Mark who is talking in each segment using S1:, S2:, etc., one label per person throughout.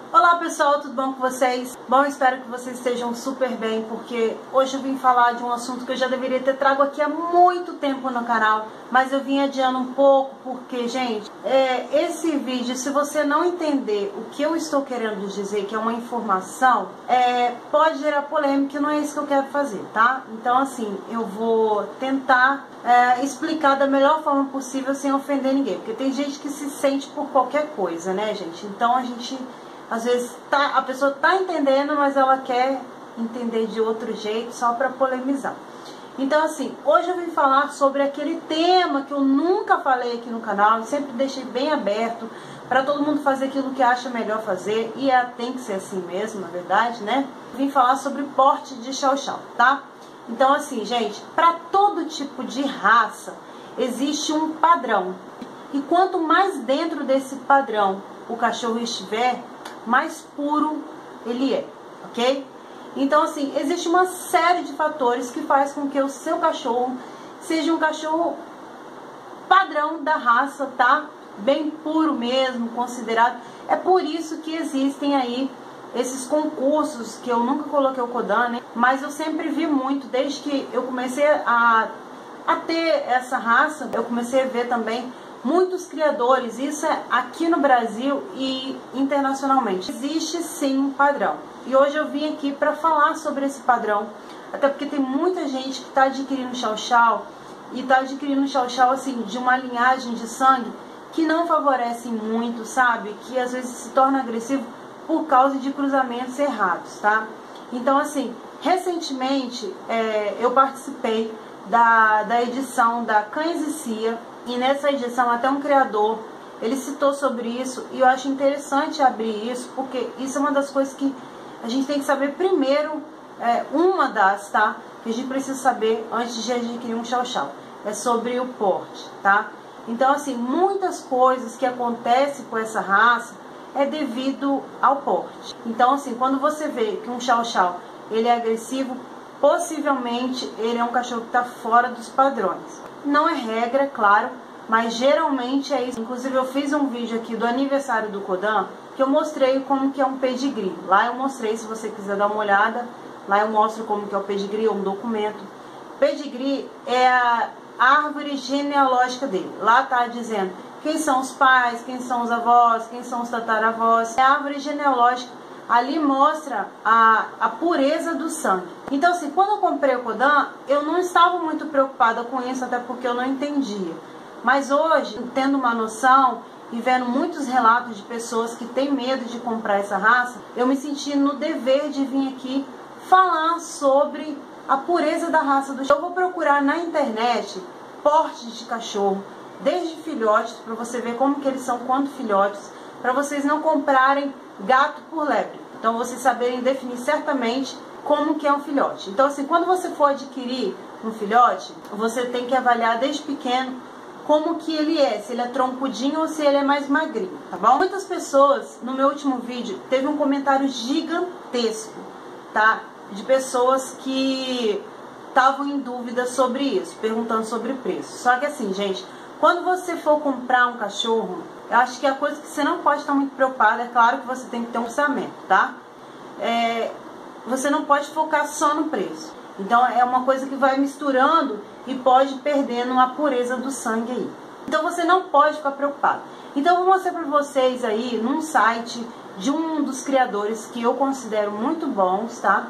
S1: Olá pessoal, tudo bom com vocês? Bom, espero que vocês estejam super bem, porque hoje eu vim falar de um assunto que eu já deveria ter trago aqui há muito tempo no canal, mas eu vim adiando um pouco porque, gente, esse vídeo, se você não entender o que eu estou querendo dizer, que é uma informação, pode gerar polêmica e não é isso que eu quero fazer, tá? Então, assim, eu vou tentar explicar da melhor forma possível sem ofender ninguém, porque tem gente que se sente por qualquer coisa, né, gente? Então, às vezes a pessoa tá entendendo, mas ela quer entender de outro jeito só para polemizar. Então, assim, hoje eu vim falar sobre aquele tema que eu nunca falei aqui no canal, eu sempre deixei bem aberto para todo mundo fazer aquilo que acha melhor fazer, e tem que ser assim mesmo, na verdade, né? Vim falar sobre porte de chau-chau, tá? Então, assim, gente, para todo tipo de raça existe um padrão, e quanto mais dentro desse padrão o cachorro estiver, mais puro ele é, ok? Então, assim, existe uma série de fatores que faz com que o seu cachorro seja um cachorro padrão da raça, tá? Bem puro mesmo, considerado. É por isso que existem aí esses concursos, que eu nunca coloquei o Kodan, né? Mas eu sempre vi muito, desde que eu comecei a ter essa raça, eu comecei a ver também muitos criadores, isso é aqui no Brasil e internacionalmente. Existe sim um padrão. E hoje eu vim aqui para falar sobre esse padrão, até porque tem muita gente que está adquirindo chau-chau, e está adquirindo chau-chau assim, de uma linhagem de sangue que não favorece muito, sabe? Que às vezes se torna agressivo por causa de cruzamentos errados, tá? Então, assim, recentemente eu participei da edição da Cães e Cia, e nessa edição até um criador, ele citou sobre isso, e eu acho interessante abrir isso, porque isso é uma das coisas que a gente tem que saber primeiro, uma das, tá? Que a gente precisa saber antes de adquirir um chau-chau, é sobre o porte, tá? Então, assim, muitas coisas que acontecem com essa raça é devido ao porte. Então, assim, quando você vê que um chau-chau, ele é agressivo, possivelmente ele é um cachorro que está fora dos padrões. Não é regra, claro, mas geralmente é isso. Inclusive eu fiz um vídeo aqui do aniversário do Kodan, que eu mostrei como que é um pedigree. Lá eu mostrei, se você quiser dar uma olhada, lá eu mostro como que é o pedigree, um documento. Pedigree é a árvore genealógica dele. Lá tá dizendo quem são os pais, quem são os avós, quem são os tataravós. É a árvore genealógica. Ali mostra a pureza do sangue. Então, assim, quando eu comprei o Kodan, eu não estava muito preocupada com isso, até porque eu não entendia. Mas hoje, tendo uma noção e vendo muitos relatos de pessoas que têm medo de comprar essa raça, eu me senti no dever de vir aqui falar sobre a pureza da raça do cachorro. Eu vou procurar na internet portes de cachorro, desde filhotes, para você ver como que eles são quando filhotes, para vocês não comprarem gato por lebre. Então, vocês saberem definir certamente como que é um filhote. Então, assim, quando você for adquirir um filhote, você tem que avaliar desde pequeno como que ele é, se ele é troncudinho ou se ele é mais magrinho, tá bom? Muitas pessoas, no meu último vídeo, teve um comentário gigantesco, tá? De pessoas que estavam em dúvida sobre isso, perguntando sobre o preço. Só que assim, gente, quando você for comprar um cachorro, eu acho que a coisa que você não pode estar muito preocupada, é claro que você tem que ter um orçamento, tá? Você não pode focar só no preço. Então é uma coisa que vai misturando e pode perdendo a pureza do sangue aí. Então você não pode ficar preocupado. Então eu vou mostrar para vocês aí num site de um dos criadores que eu considero muito bons, tá?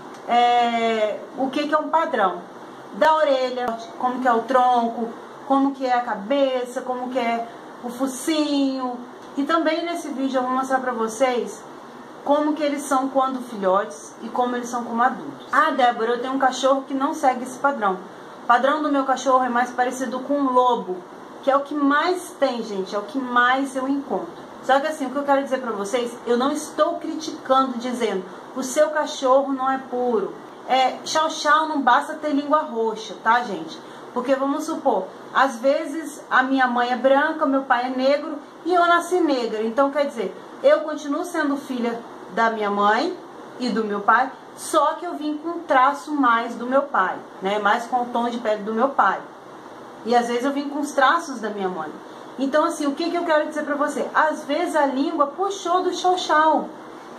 S1: O que é um padrão da orelha, como que é o tronco, como que é a cabeça, como que é o focinho. E também nesse vídeo eu vou mostrar pra vocês como que eles são quando filhotes e como eles são como adultos. Ah, Débora, eu tenho um cachorro que não segue esse padrão. O padrão do meu cachorro é mais parecido com um lobo, que é o que mais tem, gente, é o que mais eu encontro. Só que assim, o que eu quero dizer pra vocês, eu não estou criticando, dizendo o seu cachorro não é puro. Chau-chau não basta ter língua roxa, tá, gente? Porque vamos supor, às vezes a minha mãe é branca, meu pai é negro e eu nasci negra. Então, quer dizer, eu continuo sendo filha da minha mãe e do meu pai, só que eu vim com um traço mais do meu pai, né? Mais com o tom de pele do meu pai. E às vezes eu vim com os traços da minha mãe. Então, assim, o que eu quero dizer pra você? Às vezes a língua puxou do chau-chau.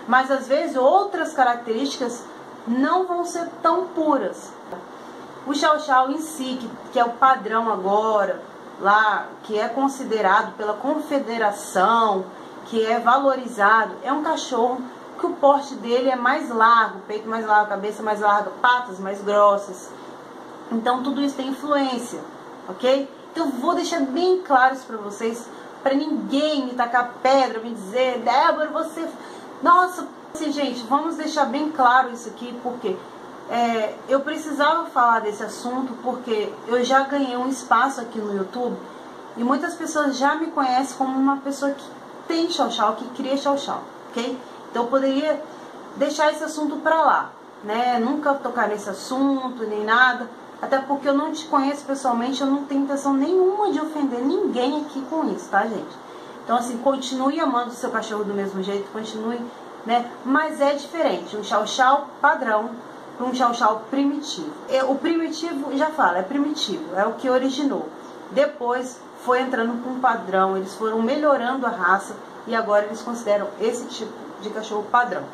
S1: mas às vezes outras características não vão ser tão puras. O Chow Chow em si, que é o padrão agora, lá, que é considerado pela confederação, que é valorizado, é um cachorro que o porte dele é mais largo, peito mais largo, cabeça mais larga, patas mais grossas. Então tudo isso tem influência, ok? Então vou deixar bem claro isso pra vocês, pra ninguém me tacar pedra, me dizer, Débora, você... Nossa, assim, gente, vamos deixar bem claro isso aqui, porque eu precisava falar desse assunto, porque eu já ganhei um espaço aqui no YouTube e muitas pessoas já me conhecem como uma pessoa que tem Chow Chow, que cria Chow Chow, ok? Então eu poderia deixar esse assunto pra lá, né? Nunca tocar nesse assunto, nem nada, até porque eu não te conheço pessoalmente, eu não tenho intenção nenhuma de ofender ninguém aqui com isso, tá, gente? Então, assim, continue amando o seu cachorro do mesmo jeito, continue, né? Mas é diferente, um Chow Chow padrão para um Chow Chow primitivo. O primitivo, já fala, é primitivo, é o que originou. Depois foi entrando com um padrão, eles foram melhorando a raça e agora eles consideram esse tipo de cachorro padrão.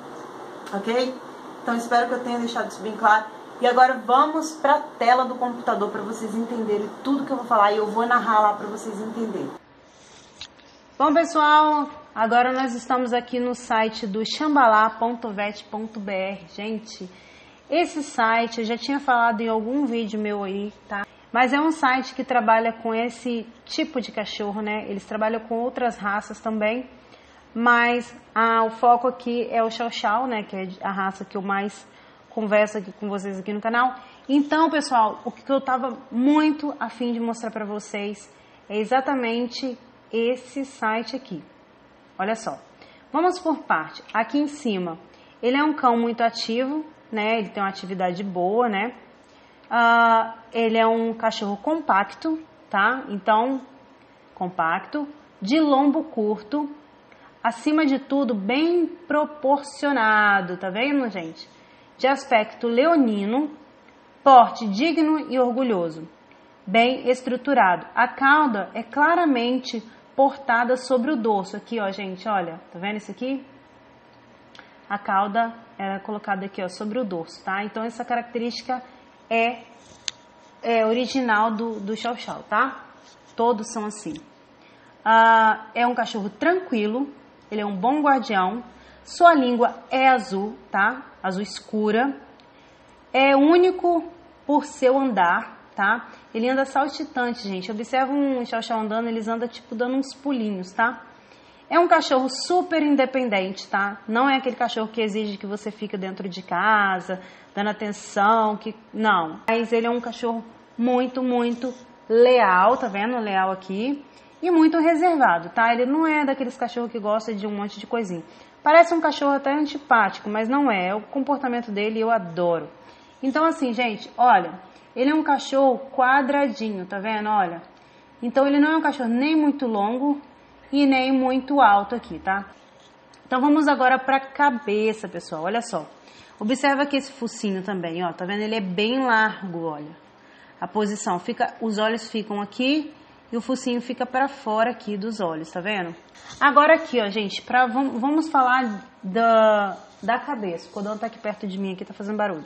S1: Ok? Então espero que eu tenha deixado isso bem claro. E agora vamos para a tela do computador para vocês entenderem tudo que eu vou falar e eu vou narrar lá para vocês entenderem. Bom, pessoal, agora nós estamos aqui no site do xambalá.vet.br. Gente, esse site eu já tinha falado em algum vídeo meu aí, tá? Mas é um site que trabalha com esse tipo de cachorro, né? Eles trabalham com outras raças também, mas o foco aqui é o Chow Chow, né? Que é a raça que eu mais converso aqui com vocês aqui no canal. Então, pessoal, o que eu tava muito a fim de mostrar pra vocês é exatamente esse site aqui. Olha só. Vamos por parte. Aqui em cima, ele é um cão muito ativo, né? Ele tem uma atividade boa, né? Ele é um cachorro compacto, tá? Então, compacto, de lombo curto, acima de tudo, bem proporcionado, tá vendo, gente? De aspecto leonino, porte digno e orgulhoso, bem estruturado. A cauda é claramente portada sobre o dorso. Aqui, ó, gente, olha, tá vendo isso aqui? A cauda era colocada aqui, ó, sobre o dorso, tá? Então, essa característica é original do Chow Chow, tá? Todos são assim. É um cachorro tranquilo, ele é um bom guardião, sua língua é azul, tá? Azul escura. É único por seu andar, tá? Ele anda saltitante, gente. Observa um Chow Chow andando, eles andam tipo dando uns pulinhos, tá? É um cachorro super independente, tá? Não é aquele cachorro que exige que você fique dentro de casa, dando atenção, não. Mas ele é um cachorro muito, muito leal, tá vendo? Leal aqui. E muito reservado, tá? Ele não é daqueles cachorros que gosta de um monte de coisinha. Parece um cachorro até antipático, mas não é. O comportamento dele eu adoro. Então, assim, gente, olha, ele é um cachorro quadradinho, tá vendo? Olha. Então, ele não é um cachorro nem muito longo e nem muito alto aqui, tá? Então, vamos agora pra cabeça, pessoal. Olha só. Observa aqui esse focinho também, ó. Tá vendo? Ele é bem largo, olha. A posição os olhos ficam aqui e o focinho fica pra fora aqui dos olhos, tá vendo? Agora aqui, ó, gente, vamos falar da cabeça. O codão tá aqui perto de mim, aqui tá fazendo barulho.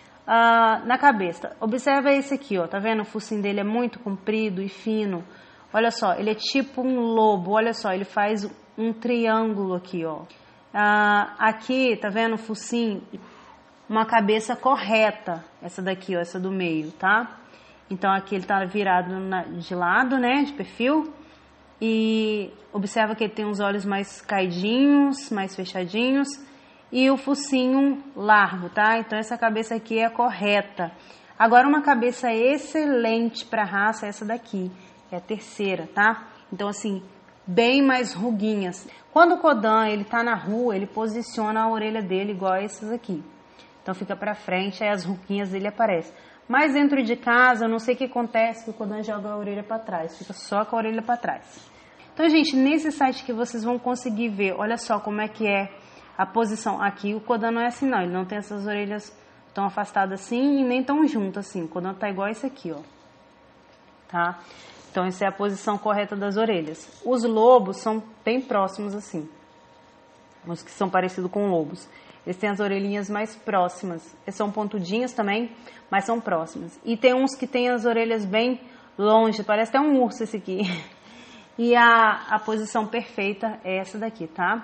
S1: Na cabeça, observa esse aqui, ó, tá vendo? O focinho dele é muito comprido e fino. Olha só, ele é tipo um lobo, olha só, ele faz um triângulo aqui, ó. Aqui, tá vendo o focinho? Uma cabeça correta, essa daqui, ó, essa do meio, tá? Então aqui ele tá virado de lado, né, de perfil. E observa que ele tem os olhos mais caidinhos, mais fechadinhos. E o focinho largo, tá? Então essa cabeça aqui é correta. Agora uma cabeça excelente para raça é essa daqui. É a terceira, tá? Então assim, bem mais ruguinhas. Quando o Kodan, ele tá na rua, ele posiciona a orelha dele igual a esses aqui. Então fica pra frente, aí as ruguinhas dele aparecem. Mas dentro de casa, eu não sei o que acontece, que o Kodan joga a orelha pra trás. Fica só com a orelha pra trás. Então, gente, nesse site que vocês vão conseguir ver, olha só como é que é a posição. Aqui o Kodan não é assim não, ele não tem essas orelhas tão afastadas assim e nem tão juntas assim. O Kodan tá igual esse aqui, ó. Tá? Então, essa é a posição correta das orelhas. Os lobos são bem próximos assim. os que são parecidos com lobos. Eles têm as orelhinhas mais próximas. Eles são pontudinhos também, mas são próximas. E tem uns que tem as orelhas bem longe, parece até um urso esse aqui. E a posição perfeita é essa daqui, tá?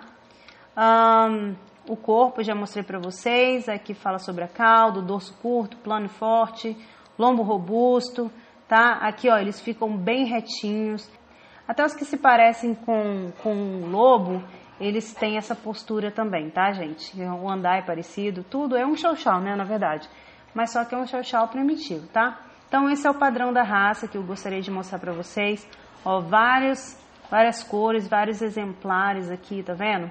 S1: O corpo eu já mostrei pra vocês. Aqui fala sobre a cauda, o dorso curto, plano e forte, lombo robusto, tá? Aqui, ó, eles ficam bem retinhos. Até os que se parecem com um lobo, eles têm essa postura também, tá, gente? O andar é parecido, tudo é um chow-chow, né, na verdade. Mas só que é um chow-chow primitivo, tá? Então, esse é o padrão da raça que eu gostaria de mostrar pra vocês. Ó, várias cores, vários exemplares aqui, tá vendo?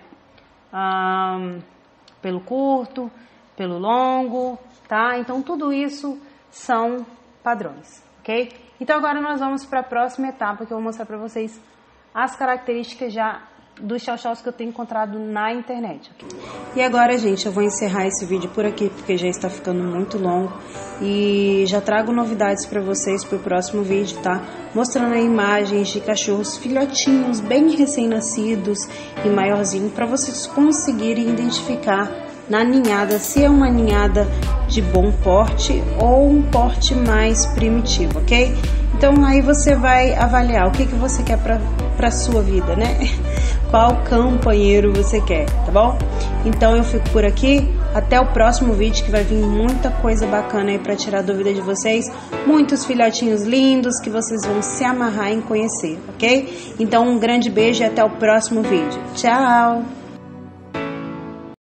S1: Pelo curto, pelo longo, tá? Então, tudo isso são padrões, ok? Então, agora nós vamos para a próxima etapa que eu vou mostrar para vocês as características já dos chow-chows que eu tenho encontrado na internet, ok? E agora, gente, eu vou encerrar esse vídeo por aqui, porque já está ficando muito longo. E já trago novidades para vocês para o próximo vídeo, tá? Mostrando aí imagens de cachorros filhotinhos, bem recém-nascidos e maiorzinhos, para vocês conseguirem identificar na ninhada se é uma ninhada de bom porte ou um porte mais primitivo, ok? Então aí você vai avaliar o que você quer para sua vida, né? Qual companheiro você quer, tá bom? Então eu fico por aqui, até o próximo vídeo que vai vir muita coisa bacana aí para tirar dúvida de vocês, muitos filhotinhos lindos que vocês vão se amarrar em conhecer, ok? Então um grande beijo e até o próximo vídeo. Tchau!